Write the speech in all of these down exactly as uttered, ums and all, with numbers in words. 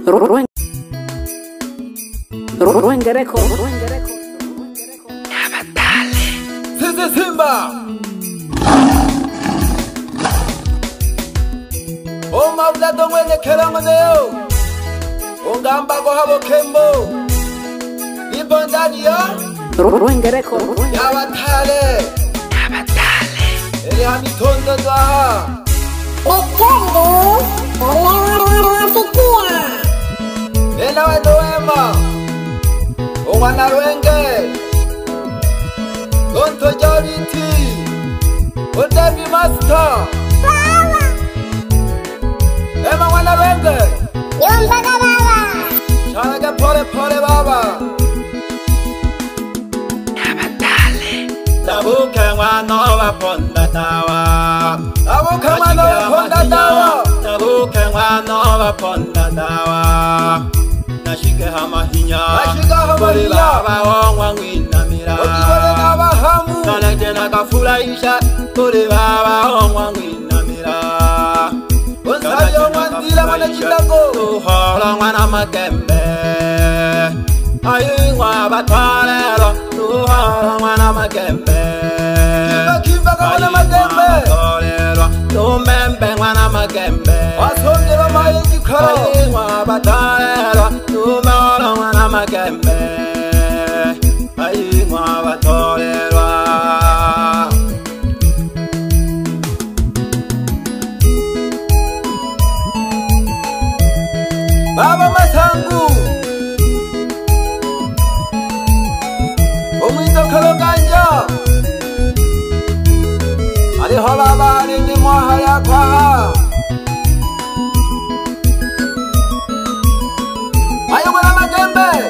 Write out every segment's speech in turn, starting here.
Ruengereko Sisi Simba Oma vlado mwene kerama neo Ungamba ko habo kembo Nipo ndani ya Ruengereko Yabatale Yabatale Eli hamitondo dwaha Bekondo Olewarwarwafikia Nena wendo wema Ungwana rwenge Tonto jariti Utebi master Baba Ema wana rwenge Yombaga baba Chanage pole pole baba Yabatale Tabuke mwana wa ponda tawa Tabuke mwana wa ponda tawa Tabuke mwana wa ponda tawa Nashike hamahinya Nashike hamahinya Bole baba ongwa ngwinamira Okibole n'abahamu Nalekte nakafulaisha Bole baba ongwa ngwinamira Onsabye omwandila mwana kilago Tuhora mwana makembe Ayingwa batwalero Tuhora mwana makembe Kiva kiva ka mwana makembe Batwalero Tumembe mwana makembe Wasonge bamaye gikaro Ayingwa batwalero Tumora mwana makembe Ayingwa batwalero Baba Masangu Omwito kaloganja Aliho baba alini mwaha ya kwaha Ayubula magembe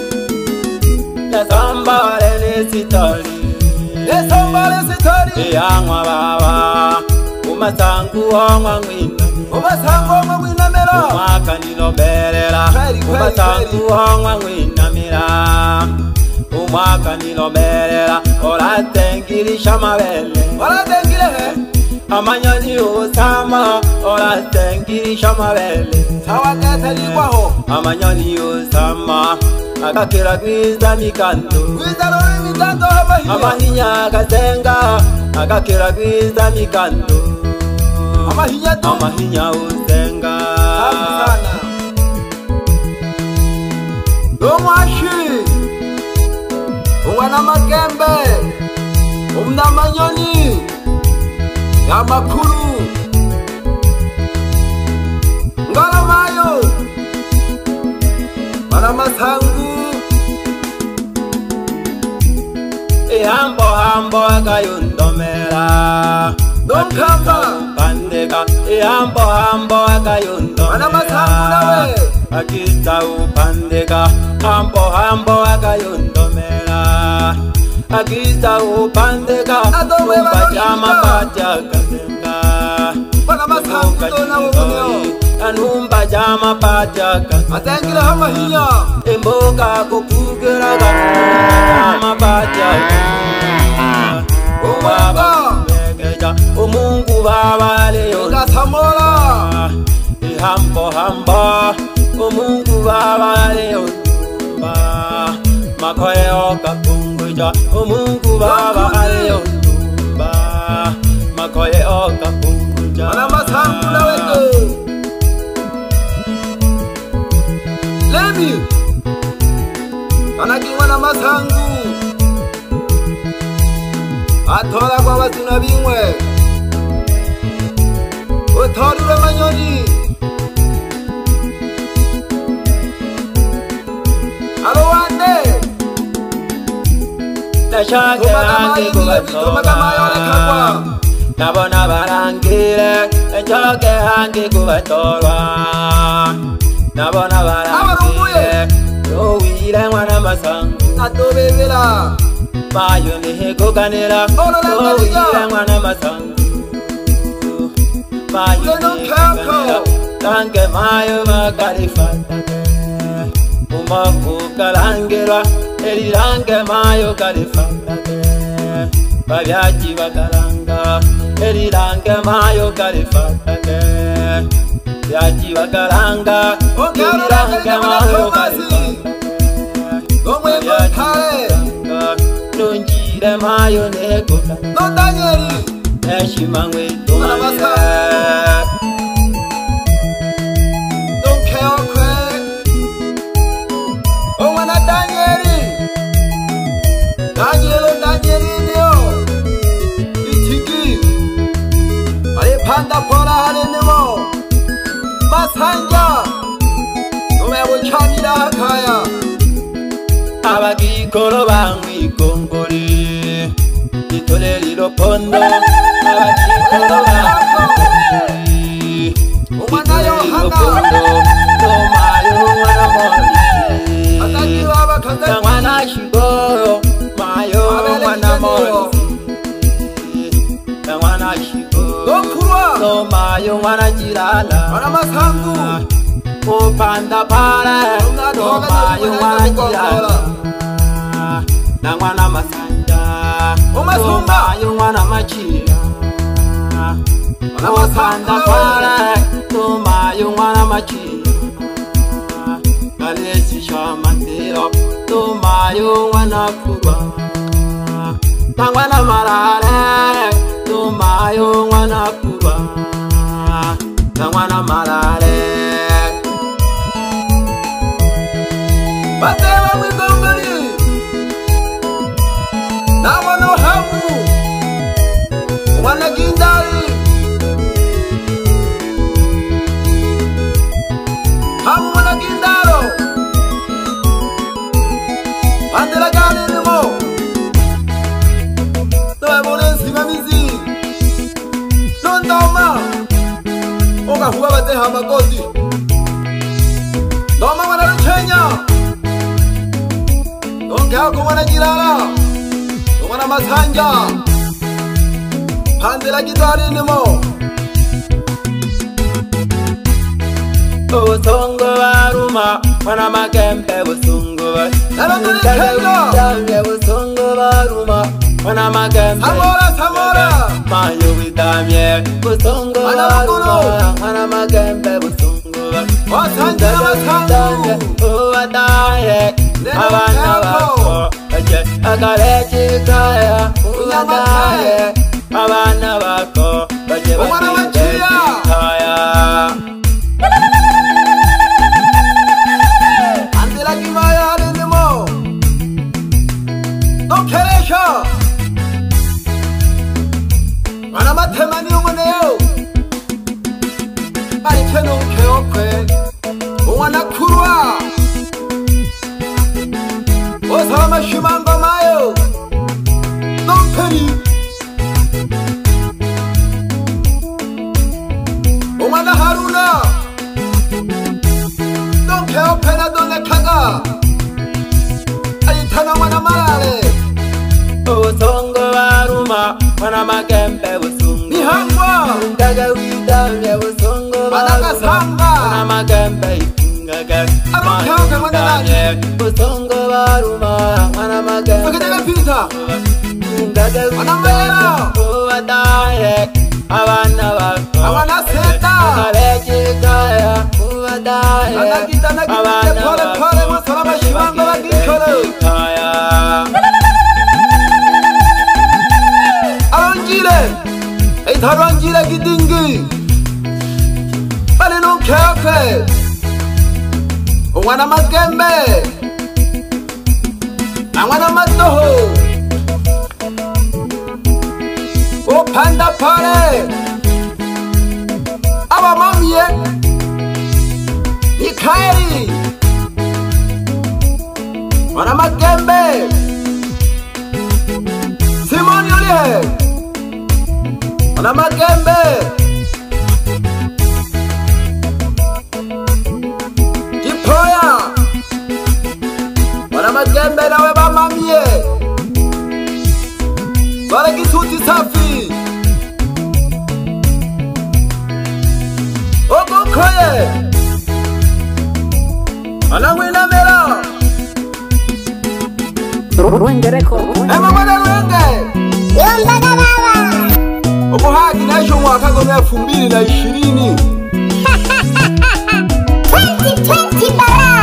Nesambale nesitoli Nesambale sitori Eyangwa baba Umasangu ongwa ngwina Umasangu ongwa ngwinamira Umwaka niloberera Umasangu ongwa ngwinamira Umwaka niloberera Olatengilisha mabele Olatengile he Amanyoni usama Olatengilisha mabele Tawagete ligwaho Amanyoni usama Akakira gwiza mikando Gwiza lori mikando hamahinya Amahinya akasenga Akakira gwiza mikando Amahinya tu Amahinya usenga Safi sana Domwashi Uwana magembe Umna manyoni Yamakuru Ngala mayo Wana masangu Hambo hambo akayundomera Domkamba Pandeka Hambo hambo akayundomera Wana masangu nawe Akita upandeka Hambo hambo akayundomera Akita upandeka Adowe Umpajama wanoshika pacha kasenga Wana masangu dona wunyo Anumba jama pacha kasenga Atengile hamahinya Emboka kupugera Jama pacha kasenga Umwaka Umungu baba leo Ngasamora Hambo hambo Umungu baba leo Makoye oka punguja Umungu baba leo Makoye oka punguja Wana masangu na wendo Lemi Anaki wana masangu Atora kwa wasuna bingwe Utorure manyoni Alo wande Nashake hangi kubatoga Nabona barangire Nashake hangi kubatorwa Nabona barangire Nowire mwana masangu Atobebela Mayo nihe kuganira Nowire mwana masangu Mayo nihe kuganira Tange mayo makalifatage Umaku kalangirwa Elirange mayo kalifatage Babyaji bakalanga Elirange mayo kalifatage Byaji bakalanga Elirange Kamayo kazi Gomwe mkale Nunjire mayo negola No Danieli Eshimangwe tumaya Donke okwe Omwana Danieli Danielo Danieli nyo Itiki Ale panda pora hale nemo Masanja Nume wuchamira hakaya Abagikoro bamwikongore Itole lilo pondo Abagikoro bamwikongore Umwana Yohana Tomayo mwana mori Atakiwa abakaze Mwana shigoro Mayo mwana mori Mwana shigoro Dokuwa Tomayo mwana jirala Mwana masangu Upanda pale Tomayo mwana jirala Na mwana masanja Tomayo mwana machira Upanda pale Tomayo mwana machira Kalesi shamatero Tomayo mwana kurwa Na mwana marare Tomayo mwana kurwa Na mwana marare Batewa mwigongoli Na wano hamu Mwana gindali Hamu mwana gindalo Bandela gani nimo Noe mone simamizi Nondoma Oga huwa bate hama kodi Noma mwana luchenya Donke hako mwana jirala Mwana masanja Bandela gindali nimo Usongo baruma Mwana makempe usongo baruma Usongo baruma Mwana makempe Samora Samora Mayo widamye Usongo baruma Mwana makempe usongo baruma Wasanja na wasangu Uwadaye Abana bako Baje Akaleci kaya Uwadaye Abana bako Baje Umwana wachia kaya Andela kimaya halinimo Nokeresha Mwana matemani umoneo Aliche nunke okwe Umwana kurwa Osala mashimango mayo Nonkeri Umwana Haruna Donke opena done kaga Aitana mwana marare Usongo baruma Mwana makempe usongo Nihangwa Ndaga widamye usongo Managa sanga Mwana makempe ifungaga Aruke mwana nani Usongo baruma Mwana makempe Fakitega pita Ndaga Mwana mayera Uwadaye Abana bako Abana seta Akaleci kaya Uwadaye Anagita nagita pole pole Masala mashimango bagikole kaya Aranjire Eita aranjire gidingi Bale nunke okwe Umwana magembe Na mwana madoho Upanda pale Aba mamie Mikaeli Mwana magembe Simoni ulihe Mwana magembe Kipoya Mwana magembe nawe bamamie Wale kisuti safi Ogokoye Anawina mera Rwenge Record. Ema mwana Rwenge Yombaga baba. Obuhagi nasho mwaka wa elfu mbili na ishirini twenty twenty baba.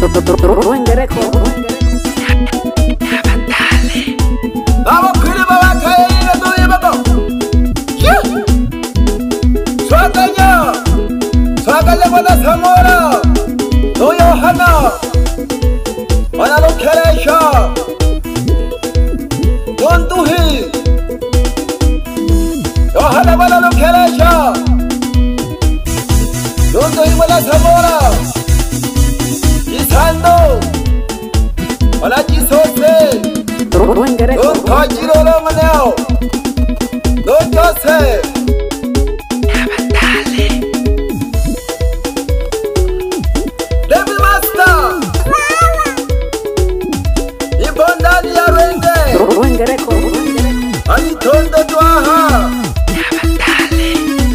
Rwengereko. Nabatale. Abo kwiliba bakayira duyibago. Swaganya. Swaganya bona Samora. No Yohana. Ona lokeresha. Donduhi. Yohana bona lokeresha. Donduhi bona Samora. Isando. Ona Jisose. Rwengereko. Don't touch it all on now. Don't just say. Nabatale. Devil Master. Ibondani ya renge. Rwengereko. Ani tondo tuaha. Nabatale.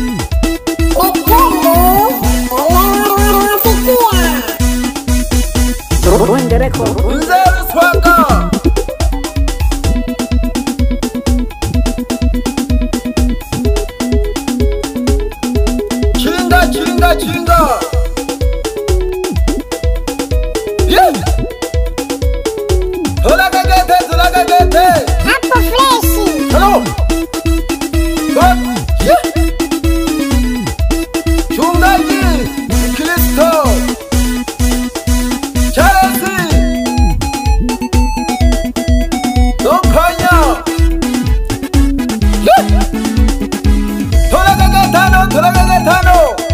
Rwengereko. Mzee swaka. Chinga chinga chinga. Yeah. Tola gagete, tola gagete. Apple Fresh. Hello. What? Yeah. Chungaji, Kristo. Chelsea. Dokanya. Yeah. Tola gagetano, tola gagetano.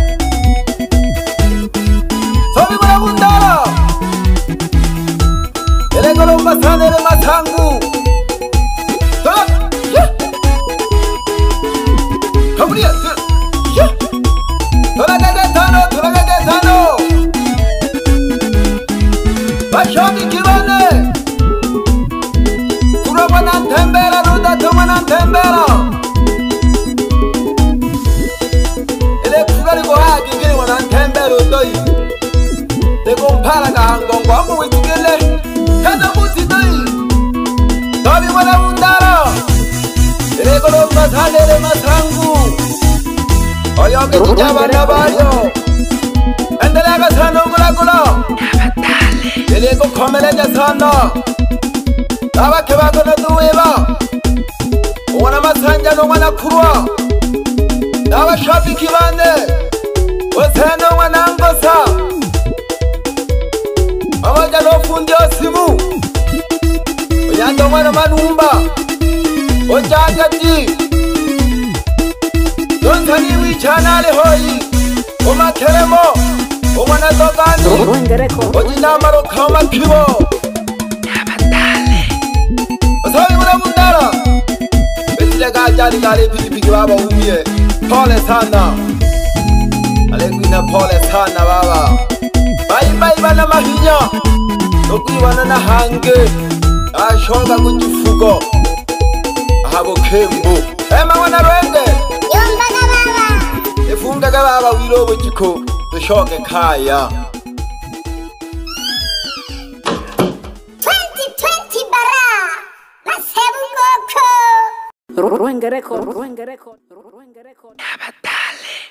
Sobi mara bundara. Ele golo masane le matangu. Tola. Yeah. Come here. Yeah. Tola gagetano, tola gagetano. Bashobi kibane. Kuraba nan tembera, ruda tuma nan tembera. Ele kugari go haji gini wanan tembera doi. De gompara ga hangongo amu wikigele. Kada muti doi. Tobi wana undara. Ele golo masane le masangu. Oyo ke kijaba na bayo. Endele ga sano gula gula. Nabatale. Ele go komele ja sano. Aba keba go na duweba. Wana masanja no wana kurwa. Aba shabi kibande. Oseno wana ngosa. Aba jalo fundi osimu. Oyando wana manumba. Ojaja di. Don't tell me we channel hoyi. Oma keremo. Omana dogani. Rwengereko. Ojina maro kama kibo. Nabatale. Osabi muna mundara. Betile ga jari gari pili pili baba umie. Pole sana. Alekuina pole sana baba. Bai bai bana mahinya. Nokui wana na hange. Ashonga kujifugo. Ahabo kembo. Ema wana rwenge. Yomba na baba. Ifunga ga baba wilobo jiko. Dushoke kaya. twenty twenty bara. Masebu Goko. Rwengereko. Rwengereko. Rwengereko. Nabatale.